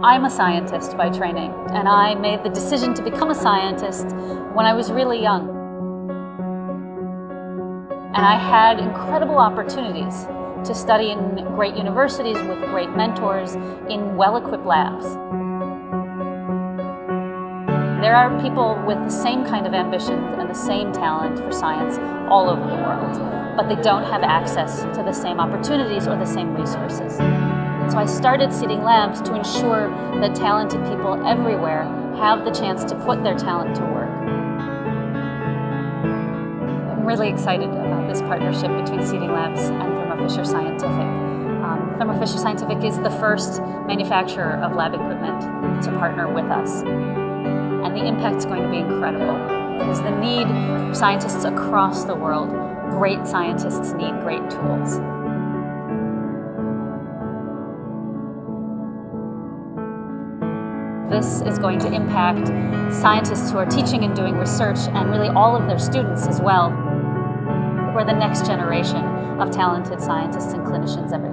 I'm a scientist by training, and I made the decision to become a scientist when I was really young. And I had incredible opportunities to study in great universities with great mentors in well-equipped labs. There are people with the same kind of ambition and the same talent for science all over the world, but they don't have access to the same opportunities or the same resources. So I started seeding labs to ensure that talented people everywhere have the chance to put their talent to work. I'm really excited about this partnership between Seeding Labs and Thermo Fisher Scientific. Thermo Fisher Scientific is the first manufacturer of lab equipment to partner with us. And the impact's going to be incredible because the need for scientists across the world, great scientists need great tools. This is going to impact scientists who are teaching and doing research, and really all of their students as well, who are the next generation of talented scientists and clinicians everywhere.